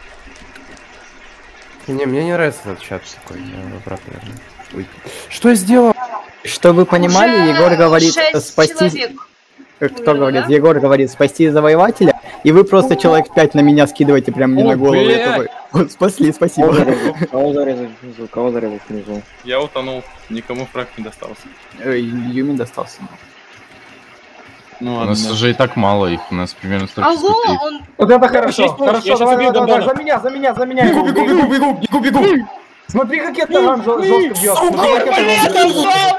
Не, мне не нравится этот чат такой. Я обратно верну. Ой. Что я сделал? Чтобы вы понимали, Уже Егор говорит шесть спасти... человек. Кто умерло, говорит? да? Егор говорит спасти завоевателя, и вы просто человек пять на меня скидываете прям мне О, на голову. блядь. Это вы. Вот, спасли, спасибо. Кого зарезать внизу? Кого зарезать внизу? Я утонул, никому фраг не достался. Ой, Юми достался. Ну У ладно. нас уже и так мало их, у нас примерно столько Алло, сколько их. он... Вот это хорошо, Шесть пунктов, я хорошо, щас давай, убью давай, давай, Гандона. за меня, за меня, за меня. Бегу, бегу, бегу, бегу, бегу, бегу. Смотри, как это ран жё- жестко бьет. Смотри, как это ран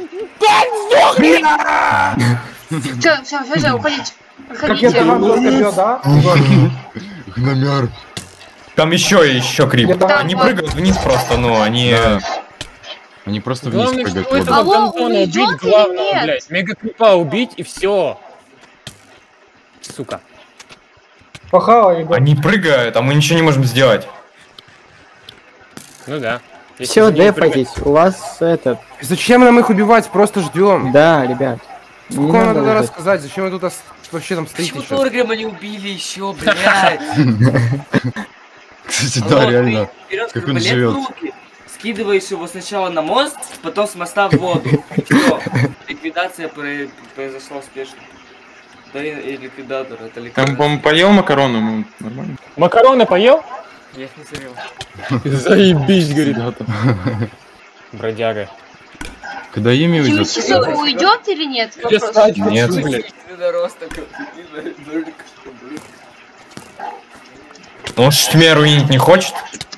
Все, все, все, все, уходите. Как это Уходите. ран жестко бьет, да? Гномяр. Там еще и еще крип. Да, Они вот. прыгают вниз просто, ну, они... Да. Они просто вниз Главное, прыгают что в воду. этого Алло, Гандона он убить, идёт или главное, нет? блядь. Мега-крипа убить и все. Сука. Похавай, Егор. Они прыгают, а мы ничего не можем сделать. Ну да. Если Все, за ними дефайтесь. У вас этот... Зачем нам их убивать? Просто ждем. Да, ребят. Не Сколько надо надо тогда ждать. рассказать? Зачем вы тут ос- вообще там стоите? Почему сейчас? Торгрима не убили еще, блядь? Кстати, Алло, да, ты реально. берешь Как он арбалет в живет. руки, скидываешь его сначала на мост, потом с моста в воду. Все, ликвидация про- произошла успешно. Да и, и ликвидатор, это Там, ликвидатор. по-моему, поел макароны, ему нормально. Макароны поел? Я их не зарел. Заебись, говорит. Бродяга. Когда Юми уйдет? Химичизу уйдет или нет? Вопрос. Нет. Он шмер руинить не хочет?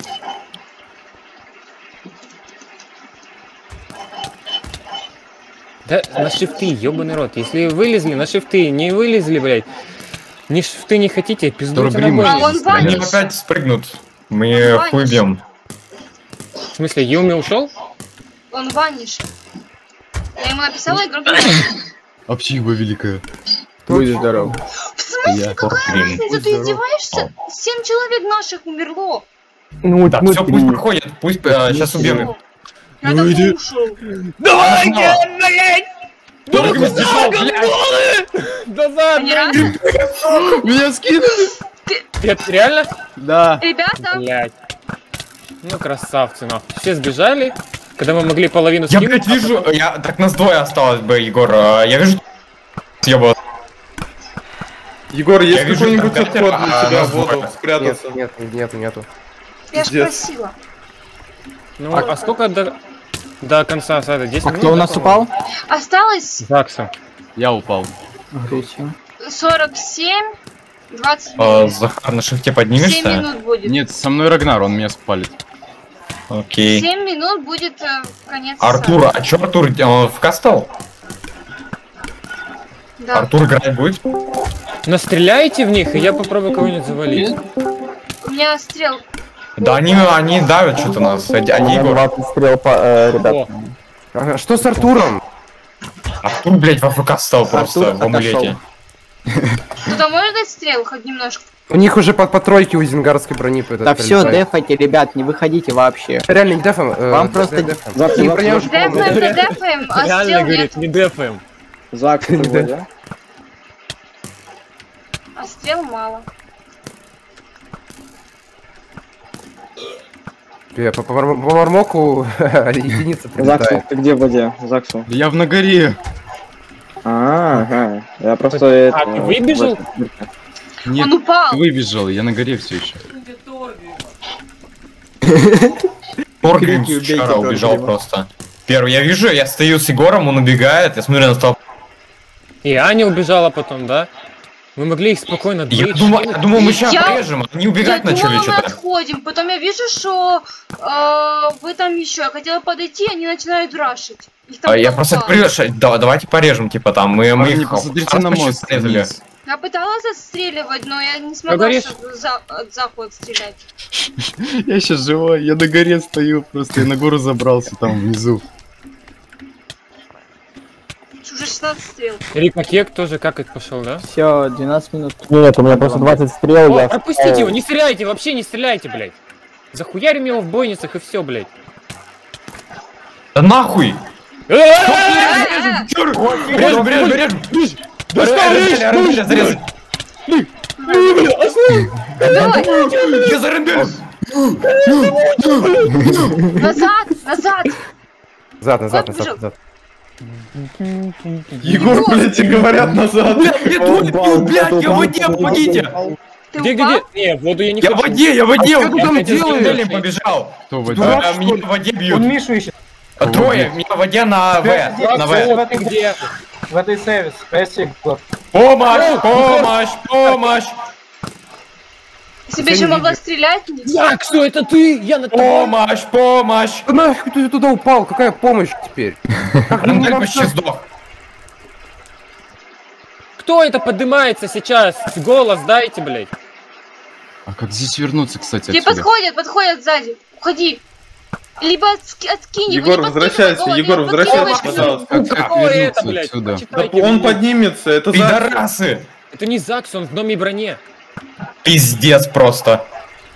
Да на шифты, ёбаный рот. Если вылезли, на шифты, не вылезли, блядь. Ни шифты не хотите, пиздуйте на бой. А он Они ваниш. опять спрыгнут. Мы Ваниш. хуй бьем. В смысле, Юми ушел? Он ваниш. Я ему написала игру. Общиба великая. Будь здоров. В смысле, Я какая Блин. разница? Ты издеваешься? Семь человек наших умерло. Ну, Так, ну, все, пусть проходит, пусть сейчас убьем их. Я так ушел. Давай, блядь! Только мы сбежал, блядь! Назад! Они раз. Меня скинули! Это реально? Да. Ребята, Блядь. Ну, красавцы, нахуй. Все сбежали, когда мы могли половину Я, скинуть. блядь, вижу, я, так нас двое осталось бы, Егор. а, Я вижу, съебал. Егор, Я есть вижу какой-нибудь там отход пятеро, для а тебя нас в воду двое. Нет, спрятаться? нет, нету, нету. я ж Пиздец. просила. Ну, а сколько до, до конца осады? десять А минут, кто у да, нас по-моему? упал? Осталось Закса. Я упал. сорок семь, двадцать А, минут. Захар, на шифте семь поднимешься? минут будет. Нет, со мной Рагнар, он меня спалит. Окей. семь минут будет э, конец. Артур, а чё Артур, он в кастл? Да. Артур играть будет? Настреляйте в них, и я попробую кого-нибудь завалить. У меня стрел. Да они, они давят что-то нас. Один у меня Егор. двадцать стрел, по- э, ребят. О, Ага, что с Артуром? Артур, блядь, в АФК стал просто Артур в амулете. отошел. Кто-то может дать стрел хоть немножко? У них уже по, по тройке у зенгарской брони по Да все, дефайте, ребят, не выходите вообще. Реально не дефаем. э, Вам да, просто... да, дефаем. Закс, Не Закс, броня уже Дефаем, полная. то дефаем, а реально, стрел нет. говорит, не дефаем. Закс, ты твой, да? А стрел мало. Э, По, по, мар- по мармоку единица прилетает. ты где в воде? Заксу. Я в Нагаре. А, ага. Я просто... А, ты выбежал? Нет, Он упал. выбежал, я на горе все еще. Торгrim Крики, убейте вчера убежал Торгрима. просто. Первый, я вижу, я стою с Егором, он убегает, я смотрю на стол. И Аня убежала потом, да? Мы могли их спокойно Я двоих думал, скинуть. я думал, мы сейчас Я- порежем, они убегать Я начали думала, мы что-то. отходим. Потом я вижу, что э, вы там еще. Я хотела подойти, они начинают рашить. Их там А я много. просто говорю, что да, давайте порежем, типа там, мы, мы Парни, их посмотрите на вообще мост срезали. вниз. Я пыталась отстреливать, но я не смогла говоришь? чтобы за, от заху отстрелять. Я сейчас живой, я на горе стою, просто я на гору забрался там внизу. Уже шестнадцать стрел. Рика Кек тоже какать пошел, да? Все, двенадцать минут. Нет, у меня просто двадцать стрел, О, я... пропустите его, не стреляйте, вообще не стреляйте, блядь. Захуярим его в бойницах и все, блядь. Да нахуй! Э-э-э! Режем, режем, режем! Зарезали, оружие, зарезали! Давай! Я зарендерил! Назад! Назад! Назад, назад, Вот назад, назад. Егор, блядь, и говорят назад. Блядь, блядь, я в воде, помогите! Ты Где, где, упал? где? Не, в воду я не Я в хочу. воде, я в воде! А что ты там Я с делаешь? Ренделем побежал! Кто в А, воде? Меня в воде Он бьют! Мишу ищет. А, Трое, меня в воде на В, на В. Ты где? В этой сейве, спасибо. Помощь, помощь, помощь! Если бы еще могла стрелять, не Так, что это ты? Я на тобой. Помощь, помощь! Да нахуй ты туда упал? Какая помощь теперь? Как мы Рендель вам почти сейчас- сдох. Кто это поднимается сейчас? Голос дайте, блядь. А как здесь вернуться, кстати, Тебе отсюда? подходят, подходят сзади. Уходи. Либо отски- откинь его, Егор, не подкидывай возвращайся, голову, Егор, не возвращайся, подкидывай пожалуйста. Как, как Какое это, вернуться блядь? отсюда? Да Почитайте он мне. поднимется, это Закс. Пидорасы! Это не Закс, он в гномей броне. Пиздец просто.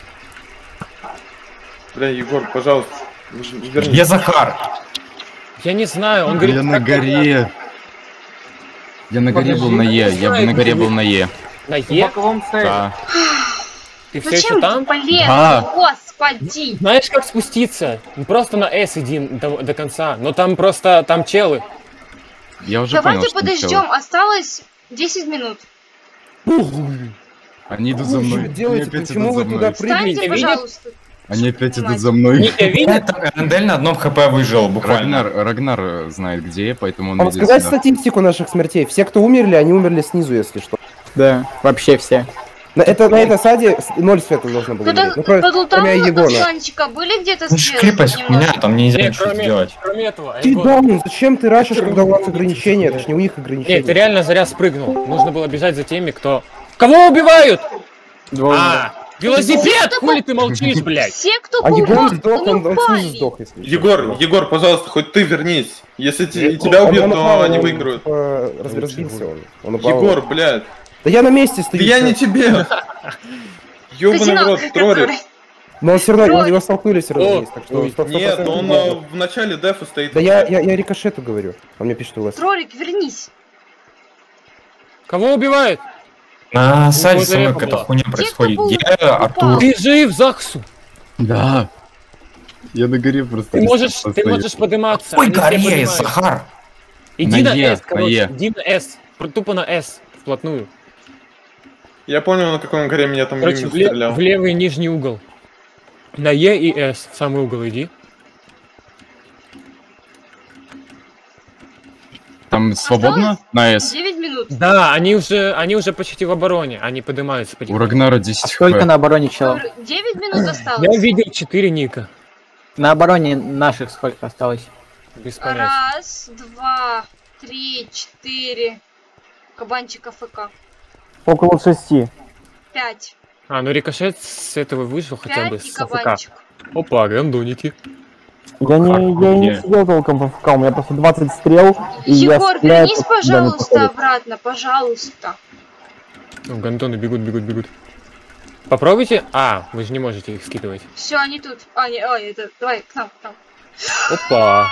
Бля, Егор, пожалуйста, вернись. Где Захар? Я не знаю, он говорит... Я на как- горе. Я на горе был на Е, я бы на горе был на Е. На В Е? боковом сейве. Да. Ты все еще Зачем там? ты полез? Да. Господи! Знаешь, как спуститься? Ну, просто на С иди до, до конца. Но там просто, там челы. Я уже Давайте понял, что подождем, сначала. осталось десять минут. Они идут за Что мной. вы делаете? Они опять Почему идут вы за туда мной. прыгаете? Встаньте, видишь? пожалуйста. Они опять идут за мной. Эрандель на одном хп выжил, буквально. Рагнар, Рагнар знает где, поэтому он Вам идет сказать сюда. статистику наших смертей. Все, кто умерли, они умерли снизу, если что. Да, вообще все. На, это, на этой саде ноль света должно было умереть. Ну, кроме, Под кроме Егона. Егона. Были где-то Ну, крепость хуйня, там нельзя Нет, ничего кроме, сделать. кроме этого, Ты Егор- даун, зачем ты рашишь, когда у нас ограничения? Это ж не у них ограничения. Нет, ты реально зря спрыгнул. Нужно было бежать за теми, кто... Кого убивают? А, велосипед! Хули ты молчишь, блядь? Все, кто А Егон упал, сдох, они он, он упали. снизу сдох, если что. Егор, Егор, пожалуйста, хоть ты вернись. Если те- Он- тебя он- убьют, он то упал, они он, выиграют. типа, раз- разбился он. Он упал. Егор, блядь. Да я на месте Да стою. я всё. не тебе. Ёбаный в рот, Трорик. Но он все равно, Тролль. его столкнули все равно О, вниз, так что ой, сто- сто Нет, процентов он не э, будет. в начале дефа стоит. Да я, я, я рикошету говорю. Он мне пишет у вас. Троллик, вернись. Кого убивают? На саде вот со мной это какая-то было. хуйня кто происходит. был- Где Артур? Ты жив, Захсу. Да. Я на горе просто... Ты можешь, ты стою. можешь подниматься. Ой, они все горе, поднимаются. Захар! Иди На на Е, S, на короче. Е. Иди на S. Про- Тупо на S. Вплотную. Я понял, на каком горе меня там Короче, Юми в, ле- стрелял. в левый нижний угол. На Е и S. В самый угол иди. Там свободно? На С. девять минут. Да, они уже, они уже почти в обороне. Они поднимаются У потихоньку. Рагнара десять А сколько хп. на обороне челов? девять минут осталось. Я видел четыре ника. На обороне наших сколько осталось? Без понятия. Раз, два, три, четыре. Кабанчик АФК. Около шести. Пять. А, ну рикошет с этого вышел хотя бы Пять и с АФК. кабанчик. Опа, гандоники. Я не, я не Где? сидел толком в АФК, у меня просто двадцать стрел, и я Егор, стреляю, вернись, пока туда не пожалуйста, подходит. обратно, пожалуйста. Ну, гандоны бегут, бегут, бегут. Попробуйте. А, вы же не можете их скидывать. Все, они тут. А, не, ой, это, давай, к нам, к нам. Опа.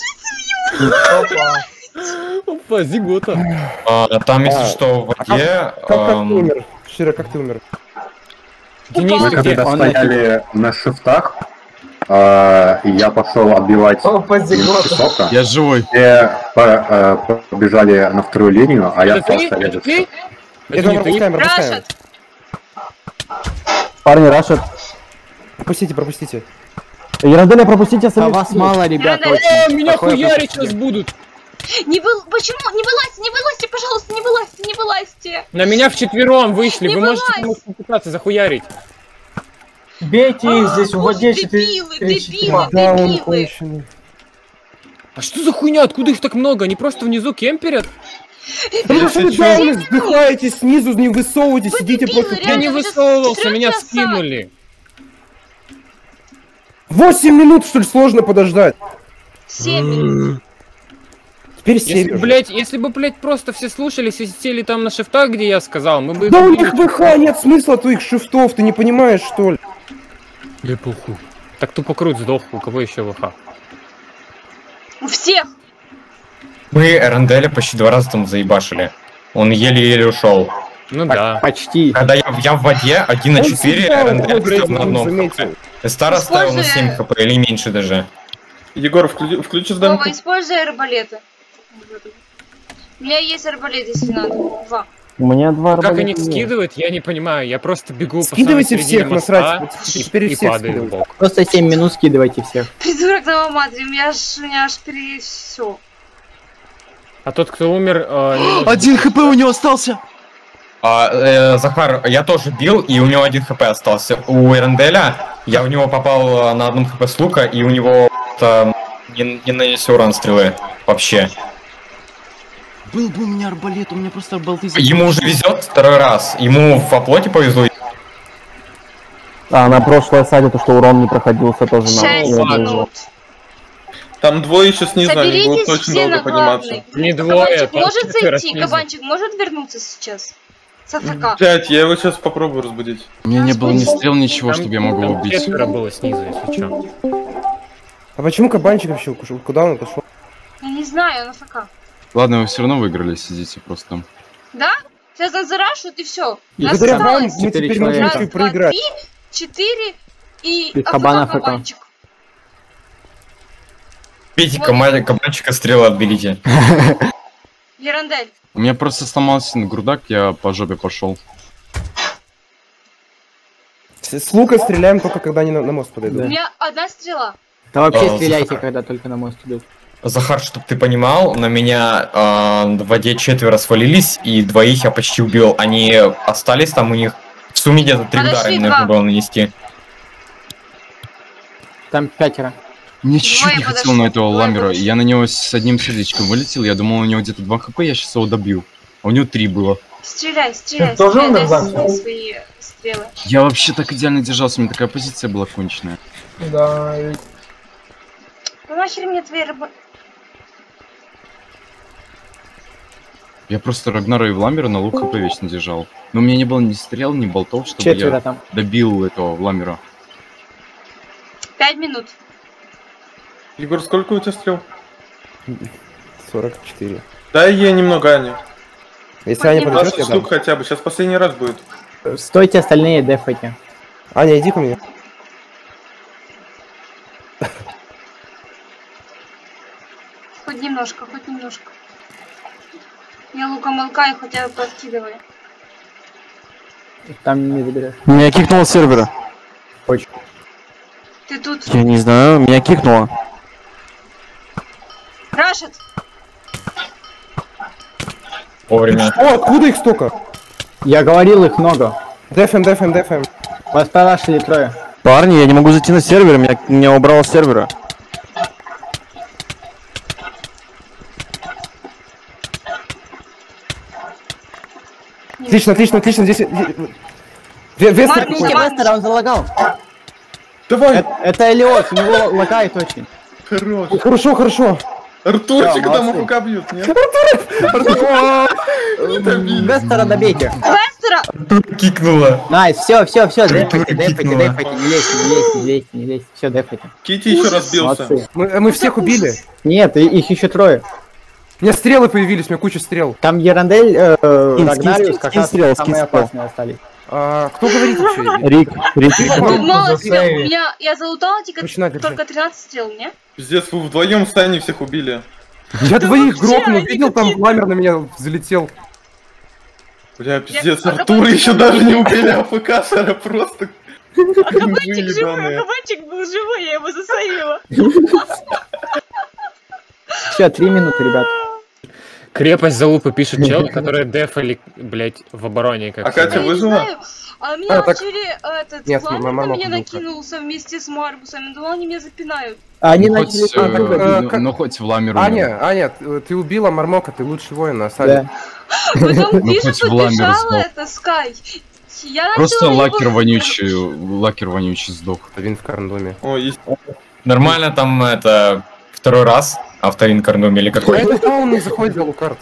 Опа, зигота. А, там, если А, что, в А воде... как, как, как ты ам, умер? Шира, как ты умер? Денис, Мы ты где? когда стояли на шифтах, э, и я пошел отбивать Опа, зигота. Сока. Я живой. Все по- э, побежали на вторую линию, а я Это ты? остался Это рядом. ты? Это Это мы не ты? пропускаем, пропускаем. Рашат. Парни, рашат. Пропустите, пропустите. Еранделя, пропустите А остальных. вас мало, ребят, Надо- очень. О, меня Такое хуярить пропустили. сейчас будут. Не был, почему? Не вылазьте, не вылазьте, пожалуйста, не вылазьте, не вылазьте. На меня вчетвером вышли. Не Вы можете вылазь. там попытаться захуярить. Бейте их здесь в Ой, воде дебилы, четыре дебилы. Да, он Дебилы. конченый. А что за хуйня? Откуда их так много? Они просто внизу кемперят? Потому что вы чё? дауны вздыхаете снизу, не высовываетесь, Вы сидите дебилы, просто... Я не Реально, вы сейчас высовывался, срёте меня осад. скинули. Восемь минут, что ли, сложно подождать? Семь минут. Теперь Если, семь. уже. блядь, если бы, блядь, просто все слушались и сели там на шифтах, где я сказал, мы бы... Да у убили. них ВХ, нет смысла твоих шифтов, ты не понимаешь, что ли? Да похуй. Так тупо крут сдох, у кого еще ВХ? У всех. Мы Эранделя почти два раза там заебашили. Он еле-еле ушел. Ну да. Почти. Когда я, я в воде один на Он четыре, всегда Эрандель уходит, стоял на он одном заметил. хп. Эстар оставил на Используя- семь хп или меньше даже. Егор, включи, включи сдамку. Вова, используй арбалеты. У меня есть арбалет, если надо. Два. У меня два Как они арбалета нет. скидывают, я не понимаю. Я просто бегу по Скидывайте самой середине всех, моста насрать. Вот и, теперь и всех падаю в скидывайте. бок. Просто семь минут скидывайте всех. Придурок новоматрий, у меня аж, у меня аж пере... все. А тот, кто умер... э, не может- Один хп у него остался! А, э, Захар, я тоже бил, и у него один хп остался. У Эранделя я в него попал э, на одном хп с лука, и у него там не, не нанес урон стрелы вообще. Был бы у меня арбалет, у меня просто болты... Ему уже везет второй раз. Ему в оплоте повезло. А, на прошлой осаде то, что урон не проходился, тоже надо. Шесть Я минут. думаю. Там двое еще снизу, они будут Соберитесь очень все долго на подниматься. главный. Не двое, Кабанчик там может четверо зайти? снизу. Кабанчик может вернуться сейчас? С АФК. Блять, я его сейчас попробую разбудить. У меня не было ни стрел, ничего, Там- чтобы я мог его там убить. четверо было снизу, если что. А почему кабанчик вообще ушел? Куда он отошел? Я не знаю, он АФК. Ладно, вы все равно выиграли, сидите просто там. Да? Сейчас нас зарашут и все. Благодаря вам мы четыре теперь можем человека. еще и проиграть. Три, четыре и И АФК кабан АФК. кабанчик. Пейте кабанчика, стрелы отберите. Ерандель. У меня просто сломался грудак, я по жопе пошел. С, с лука стреляем только когда они на, на мост подойдут. У меня одна стрела. Да вообще А, стреляйте, Захар. когда только на мост идут. Захар, чтоб ты понимал, на меня э, в воде четверо свалились, и двоих я почти убил. Они остались там, у них в сумме где-то три удара им нужно было нанести. Там пятеро. Мне чуть-чуть Двое не подошли, хотел на этого двое ламера. подошли. Я на него с одним сердечком вылетел, я думал, у него где-то два хп, я сейчас его добью. А у него три было. Стреляй, стреляй, Ты тоже стреляй, умер, дай Зак? свои, свои стрелы. Я вообще так идеально держался, у меня такая позиция была конченая. Да, и- Ну нахер мне твои работы? Я просто Рагнара и Вламера на лук хп вечно держал. Но у меня не было ни стрел, ни болтов, чтобы Четверо я там. добил этого Вламера. Пять минут. Егор, сколько у тебя стрел? сорок четыре. Дай ей немного, Аня. Если Аня подойдет, двадцать я дам. штук хотя бы, сейчас последний раз будет. Стойте, остальные дефайте. Аня, иди ко мне. Хоть немножко, хоть немножко. Я луком алкаю, хотя бы подкидывай. Там не заберешь. Меня кикнуло с сервера. Очень. Ты тут. Я не знаю, меня кикнуло. Рашит. Вовремя. О, откуда их столько? Я говорил, их много. Дефем, дефем, дефем. Вас порашили трое. Парни, я не могу зайти на сервер, меня, меня убрало с сервера. Отлично, отлично, отлично. Здесь... Ве- Вестер Марк, какой-то. Иван. Вестера, он залагал. Давай! Это, это Элиот, у него лагает очень. Хорош. Хорошо, хорошо. Артурчик, Да, там молодцы. АФК бьют, нет? Вестера добейте. Вестера! Кикнула. Найс, все, все, все, дефайте, дефайте, кикнула. дефайте, не лезьте, не лезьте, не лезьте, не лезьте, все, дефайте. Кити еще разбился. Молодцы. Мы, мы всех убили. Нет, и- их еще трое. У меня стрелы появились, у меня куча стрел. Там Ерандель, э, Скин, Рагнариус, скин, как скин раз стрел, самые скин стрел. опасные остались. А, кто говорит вообще? Рик, Рик. Тут мало стрел. У засейвить. меня, я залутала только, Точно, держи. только тринадцать стрел, не? Пиздец, вы вдвоем с Таней всех убили. Я двоих вообще, грохнул, они видел, там ламер на меня залетел. Бля, пиздец, Я- Артура еще даже не убили, АФК Шара просто... А кабанчик живой, ебаные. кабанчик был живой, я его засейвила. Все, три минуты, ребят. Крепость залупы пишет чел, которые дефали, блять, в обороне как А Катя всегда. Я не выжила? знаю. А меня А, так- вчера этот Нет, Ламер Мармок на меня убил, накинулся вместе с Маргусом. Я думала, они меня запинают. А они Ну, начали... хоть, э, А, так, э, ну, как- ну, хоть Вламер умер. Аня, Аня, ты ты убила Мармока, ты лучший воин на осаде. Да. Потом Ну, пишет, хоть Вламер побежала сдох. это Скай. Я Просто начала его- лакер вонючий, лакер вонючий сдох. Вин в Карндоме. О, есть. Нормально там это второй раз авторин Карнум или какой? Это он не заходит за лукард.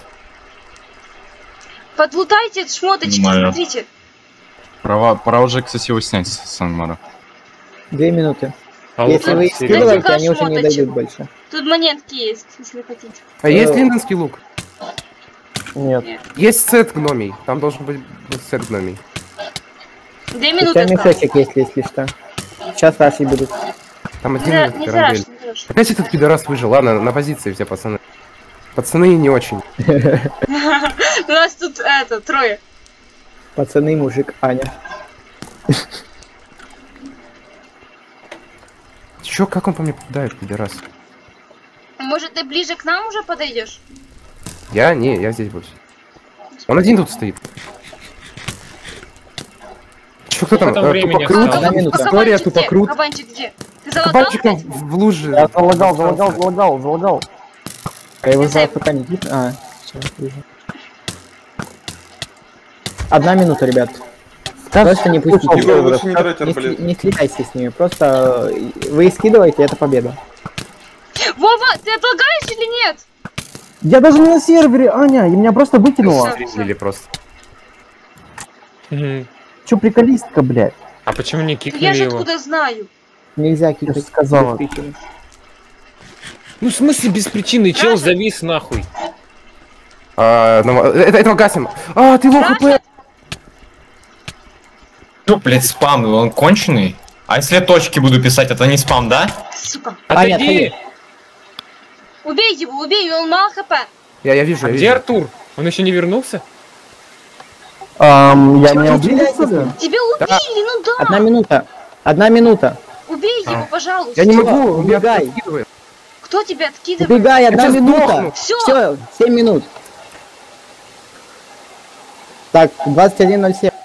Подлутайте шмоточки, Нормально. смотрите. Пора, пора уже, кстати, его снять с Санмара. Две минуты. А Если лук вы их серьезно? скидываете, Дайте они уже не шмоточек. дойдут больше. Тут монетки есть, если хотите. А есть линдонский лук? Нет. Есть сет гномий. Там должен быть быть сет гномий. Две У минуты тебя осталось. мешочек есть, если что. Сейчас ваши будут. Там Не один за- этот не карамбель. зарашь, не зарашь. Опять этот пидорас выжил. Ладно, на позиции все, пацаны. Пацаны не очень. У нас тут это, трое. Пацаны, мужик, Аня. Чё, как он по мне попадает, пидорас? Может, ты ближе к нам уже подойдешь? Я? Не, я здесь буду. Он один тут стоит. Чё, кто там? там Э, времени Тупокрут? осталось? Одна минута. История, Кабанчик где? тупокрут. Кабанчик где? Ты залагал Кабанчик там опять? в луже. Я залагал, залагал, залагал, залагал. А его за АФК не видно? А, всё, вижу. Одна минута, ребят. Просто не пустите. Егор, лучше не драть Не, сли- арбалет. не слетайте с ними, просто э, вы их скидываете, это победа. Вова, ты отлагаешь или нет? Я даже не на сервере, Аня, и меня просто выкинуло. Или просто. Мгм. Чё приколистка, блядь? А почему не Я кикнули же его? откуда знаю? Нельзя Я кикать. же сказала. без причины. Ну в смысле без причины, чел завис нахуй. А, ну, это, этого гасим. А, ты лох хп. Ну, блядь, спам, он конченый. А если я точки буду писать, это не спам, да? Сука. Аня, Отойди! отходи. Убей его, убей, он мало хп. Я, я вижу, А я где вижу. Артур? Он еще не вернулся? Ам, я меня убили? Тебя убили, ну да. Одна минута. Одна минута. Убей его, пожалуйста. Я не могу, убегай. Кто тебя откидывает? Убегай, одна Я минута. сдохну. Всё. Все, семь минут. Так, двадцать один ноль семь.